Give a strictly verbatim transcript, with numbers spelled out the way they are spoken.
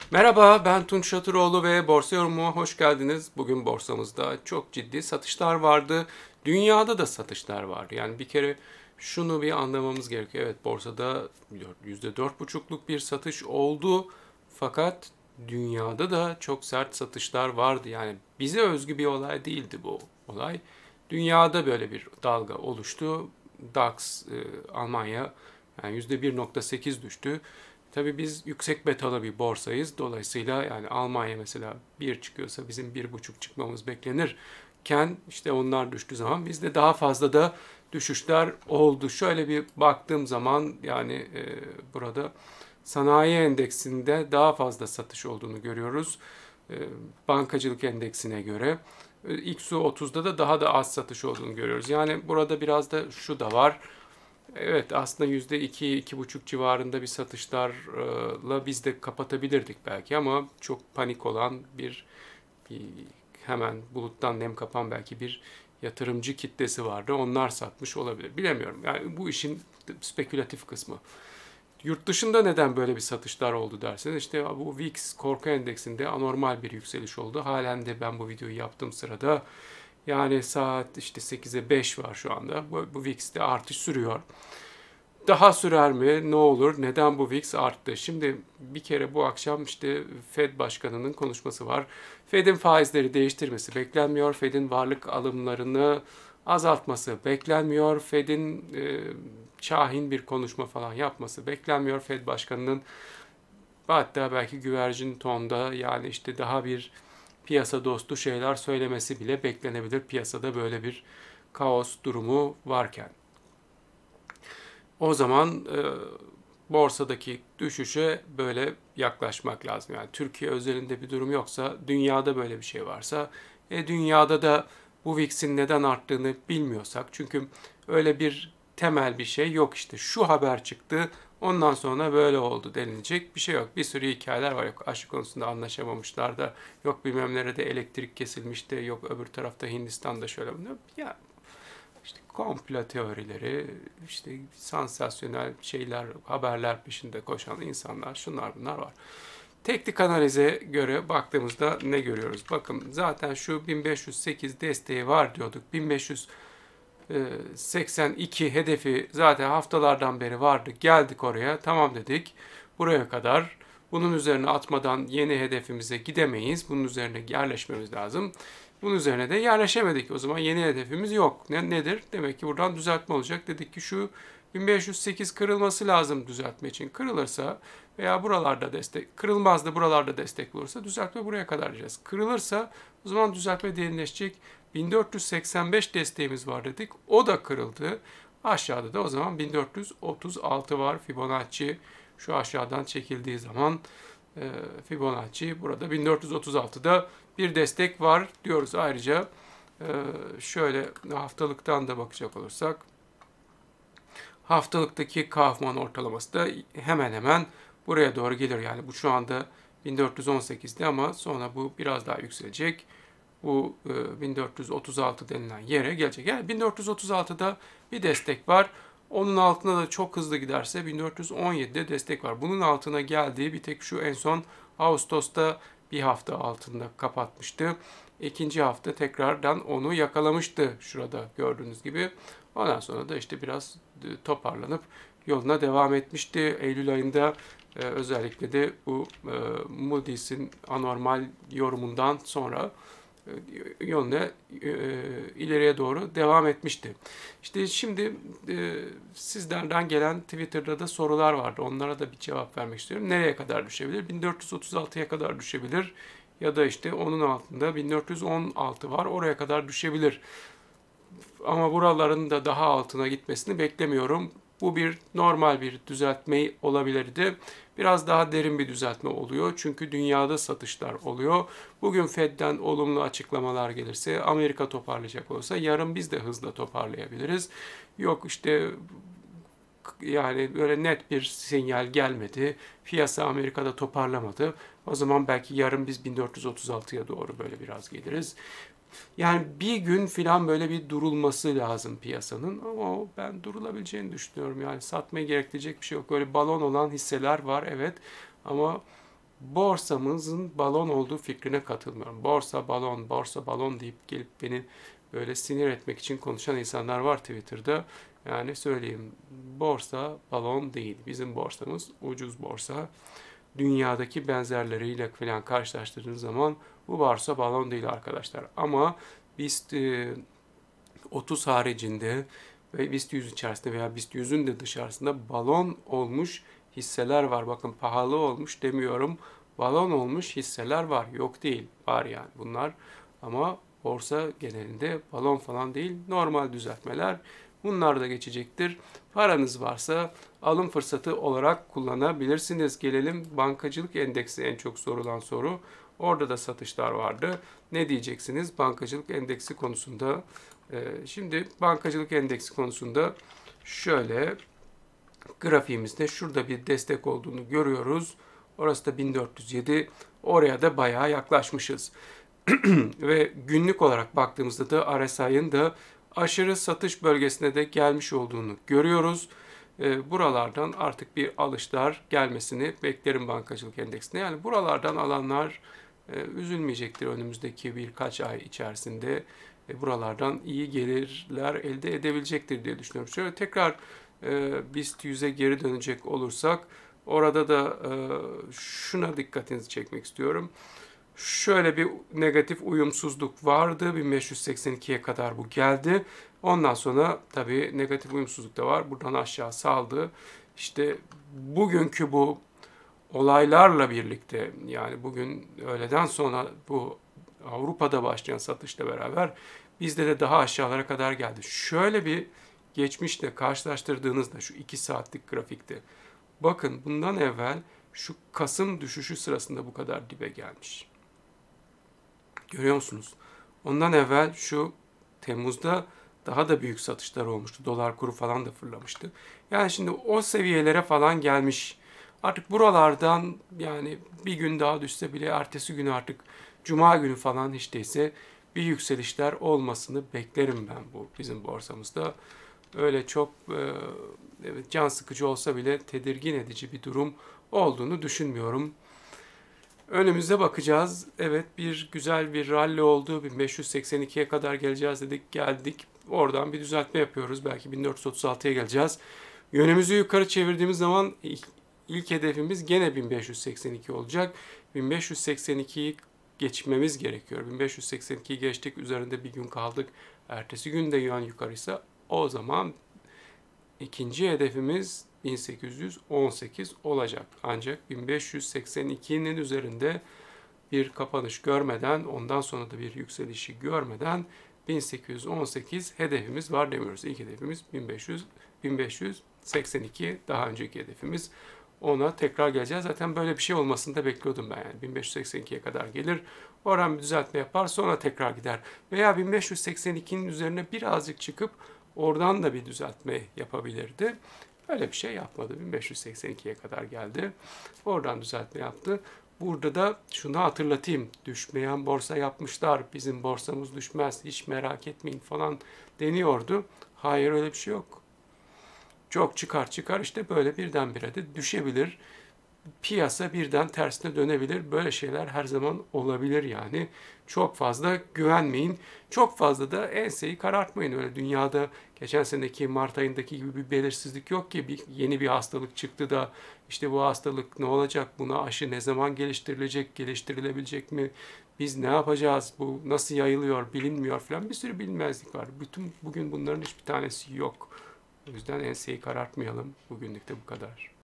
Merhaba, ben Tunç Şatıroğlu ve Borsa Yorumu'na hoş geldiniz. Bugün borsamızda çok ciddi satışlar vardı. Dünyada da satışlar vardı. Yani bir kere şunu bir anlamamız gerekiyor. Evet, borsada yüzde dört buçukluk bir satış oldu. Fakat dünyada da çok sert satışlar vardı. Yani bize özgü bir olay değildi bu olay. Dünyada böyle bir dalga oluştu. DAX, e, Almanya yani yüzde bir nokta sekiz düştü. Tabii biz yüksek betalı bir borsayız. Dolayısıyla yani Almanya mesela bir çıkıyorsa bizim bir buçuk çıkmamız beklenirken işte onlar düştüğü zaman bizde daha fazla da düşüşler oldu. Şöyle bir baktığım zaman yani e, burada sanayi endeksinde daha fazla satış olduğunu görüyoruz. E, bankacılık endeksine göre. E, X U otuzda da daha da az satış olduğunu görüyoruz. Yani burada biraz da şu da var. Evet, aslında yüzde iki, iki buçuk civarında bir satışlarla biz de kapatabilirdik belki ama çok panik olan bir, bir hemen buluttan nem kapan belki bir yatırımcı kitlesi vardı. Onlar satmış olabilir. Bilemiyorum. Yani bu işin spekülatif kısmı. Yurt dışında neden böyle bir satışlar oldu derseniz işte bu V I X korku endeksinde anormal bir yükseliş oldu. Halen de ben bu videoyu yaptığım sırada yani saat işte sekize beş var şu anda. Bu, bu V I X'te artış sürüyor. Daha sürer mi? Ne olur? Neden bu V I X arttı? Şimdi bir kere bu akşam işte Fed Başkanı'nın konuşması var. Fed'in faizleri değiştirmesi beklenmiyor. Fed'in varlık alımlarını azaltması beklenmiyor. Fed'in e, şahin bir konuşma falan yapması beklenmiyor. Fed Başkanı'nın hatta belki güvercin tonda yani işte daha bir piyasa dostu şeyler söylemesi bile beklenebilir. Piyasada böyle bir kaos durumu varken. O zaman e, borsadaki düşüşe böyle yaklaşmak lazım. Yani Türkiye özelinde bir durum yoksa, dünyada böyle bir şey varsa, e, dünyada da bu V I X'in neden arttığını bilmiyorsak, çünkü öyle bir temel bir şey yok işte. Şu haber çıktı, ondan sonra böyle oldu denilecek bir şey yok. Bir sürü hikayeler var. Yok aşı konusunda anlaşamamışlar da, yok bilmem nerede elektrik kesilmişti, yok öbür tarafta Hindistan'da şöyle. Ya işte komplo teorileri, işte sansasyonel şeyler, haberler peşinde koşan insanlar, şunlar bunlar var. Teknik analize göre baktığımızda ne görüyoruz? Bakın zaten şu bin beş yüz sekiz desteği var diyorduk. bin beş yüz seksen iki hedefi zaten haftalardan beri vardı. Geldik oraya, tamam dedik. Buraya kadar bunun üzerine atmadan yeni hedefimize gidemeyiz. Bunun üzerine yerleşmemiz lazım. Bunun üzerine de yerleşemedik. O zaman yeni hedefimiz yok. Ne, nedir? Demek ki buradan düzeltme olacak. Dedik ki şu bin beş yüz sekiz kırılması lazım düzeltme için. Kırılırsa veya buralarda destek, kırılmaz da buralarda destek olursa düzeltme buraya kadar diyeceğiz. Kırılırsa o zaman düzeltme derinleşecek. bin dört yüz seksen beş desteğimiz var dedik. O da kırıldı. Aşağıda da o zaman bin dört yüz otuz altı var. Fibonacci şu aşağıdan çekildiği zaman e, Fibonacci burada bin dört yüz otuz altıda bir destek var diyoruz. Ayrıca e, şöyle haftalıktan da bakacak olursak haftalıktaki Kaufman ortalaması da hemen hemen buraya doğru gelir. Yani bu şu anda bin dört yüz on sekizdi ama sonra bu biraz daha yükselecek. Bu e, bin dört yüz otuz altı denilen yere gelecek. Yani bin dört yüz otuz altıda bir destek var. Onun altına da çok hızlı giderse bin dört yüz on yedide destek var. Bunun altına geldiği bir tek şu en son Ağustos'ta bir hafta altında kapatmıştı. İkinci hafta tekrardan onu yakalamıştı şurada gördüğünüz gibi. Ondan sonra da işte biraz toparlanıp yoluna devam etmişti. Eylül ayında e, özellikle de bu e, Moody's'in anormal yorumundan sonra e, yoluna e, ileriye doğru devam etmişti. İşte şimdi e, sizlerden gelen Twitter'da da sorular vardı. Onlara da bir cevap vermek istiyorum. Nereye kadar düşebilir? bin dört yüz otuz altıya kadar düşebilir. Ya da işte onun altında bin dört yüz on altı var. Oraya kadar düşebilir. Ama buraların da daha altına gitmesini beklemiyorum. Bu bir normal bir düzeltme olabilirdi. Biraz daha derin bir düzeltme oluyor. Çünkü dünyada satışlar oluyor. Bugün Fed'den olumlu açıklamalar gelirse, Amerika toparlayacak olsa yarın biz de hızla toparlayabiliriz. Yok işte yani böyle net bir sinyal gelmedi. Piyasa Amerika'da toparlamadı. O zaman belki yarın biz bin dört yüz otuz altıya doğru böyle biraz geliriz. Yani bir gün filan böyle bir durulması lazım piyasanın ama ben durulabileceğini düşünüyorum. Yani satmayı gerektirecek bir şey yok. Öyle balon olan hisseler var evet ama borsamızın balon olduğu fikrine katılmıyorum. Borsa balon, borsa balon deyip gelip beni böyle sinir etmek için konuşan insanlar var Twitter'da. Yani söyleyeyim, borsa balon değil. Bizim borsamız ucuz borsa. Dünyadaki benzerleriyle falan karşılaştırdığınız zaman bu borsa balon değil arkadaşlar. Ama BIST e, otuz haricinde ve BIST yüz içerisinde veya BIST yüzün de dışarısında balon olmuş hisseler var. Bakın, pahalı olmuş demiyorum. Balon olmuş hisseler var. Yok değil. Var yani bunlar. Ama borsa genelinde balon falan değil. Normal düzeltmeler. Bunlar da geçecektir. Paranız varsa alım fırsatı olarak kullanabilirsiniz. Gelelim bankacılık endeksi, en çok sorulan soru. Orada da satışlar vardı. Ne diyeceksiniz bankacılık endeksi konusunda? Ee, şimdi bankacılık endeksi konusunda şöyle, grafiğimizde şurada bir destek olduğunu görüyoruz. Orası da bin dört yüz yedi. Oraya da bayağı yaklaşmışız. Ve günlük olarak baktığımızda da R S I'ın da aşırı satış bölgesine de gelmiş olduğunu görüyoruz. E, buralardan artık bir alışlar gelmesini beklerim bankacılık endeksine. Yani buralardan alanlar e, üzülmeyecektir önümüzdeki birkaç ay içerisinde. E, buralardan iyi gelirler elde edebilecektir diye düşünüyorum. Şöyle tekrar e, BIST yüze geri dönecek olursak, orada da e, şuna dikkatinizi çekmek istiyorum. Şöyle bir negatif uyumsuzluk vardı. bin beş yüz seksen ikiye kadar bu geldi. Ondan sonra tabii negatif uyumsuzluk da var. Buradan aşağı saldı. İşte bugünkü bu olaylarla birlikte, yani bugün öğleden sonra bu Avrupa'da başlayan satışla beraber bizde de daha aşağılara kadar geldi. Şöyle bir geçmişle karşılaştırdığınızda şu iki saatlik grafikte, bakın bundan evvel şu Kasım düşüşü sırasında bu kadar dibe gelmiş. Görüyor musunuz? Ondan evvel şu Temmuz'da daha da büyük satışlar olmuştu. Dolar kuru falan da fırlamıştı. Yani şimdi o seviyelere falan gelmiş. Artık buralardan, yani bir gün daha düşse bile ertesi günü, artık Cuma günü falan hiç değilse bir yükselişler olmasını beklerim ben bu bizim borsamızda. Öyle çok e, evet, can sıkıcı olsa bile tedirgin edici bir durum olduğunu düşünmüyorum. Önümüze bakacağız. Evet, bir güzel bir rally oldu. bin beş yüz seksen ikiye kadar geleceğiz dedik. Geldik. Oradan bir düzeltme yapıyoruz. Belki bin dört yüz otuz altıya geleceğiz. Yönümüzü yukarı çevirdiğimiz zaman ilk, ilk hedefimiz gene bin beş yüz seksen iki olacak. bin beş yüz seksen ikiyi geçmemiz gerekiyor. bin beş yüz seksen ikiyi geçtik. Üzerinde bir gün kaldık. Ertesi gün de yön yukarıysa o zaman ikinci hedefimiz bin sekiz yüz on sekiz olacak. Ancak bin beş yüz seksen ikinin üzerinde bir kapanış görmeden, ondan sonra da bir yükselişi görmeden bin sekiz yüz on sekiz hedefimiz var demiyoruz. İlk hedefimiz bin beş yüz bin beş yüz seksen iki, daha önceki hedefimiz. Ona tekrar geleceğiz. Zaten böyle bir şey olmasını da bekliyordum ben. Yani bin beş yüz seksen ikiye kadar gelir. Oradan bir düzeltme yapar, sonra tekrar gider. Veya bin beş yüz seksen ikinin üzerine birazcık çıkıp oradan da bir düzeltme yapabilirdi. Öyle bir şey yapmadı. bin beş yüz seksen ikiye kadar geldi. Oradan düzeltme yaptı. Burada da şunu hatırlatayım. Düşmeyen borsa yapmışlar. Bizim borsamız düşmez, hiç merak etmeyin falan deniyordu. Hayır, öyle bir şey yok. Çok çıkar çıkar işte böyle birdenbire de düşebilir. Piyasa birden tersine dönebilir. Böyle şeyler her zaman olabilir yani. Çok fazla güvenmeyin. Çok fazla da enseyi karartmayın. Öyle dünyada geçen seneki Mart ayındaki gibi bir belirsizlik yok ki. Bir, yeni bir hastalık çıktı da işte bu hastalık ne olacak? Buna aşı ne zaman geliştirilecek? Geliştirilebilecek mi? Biz ne yapacağız? Bu nasıl yayılıyor? Bilinmiyor falan. Bir sürü bilmezlik var. Bütün bugün bunların hiçbir tanesi yok. O yüzden enseyi karartmayalım. Bugünlük de bu kadar.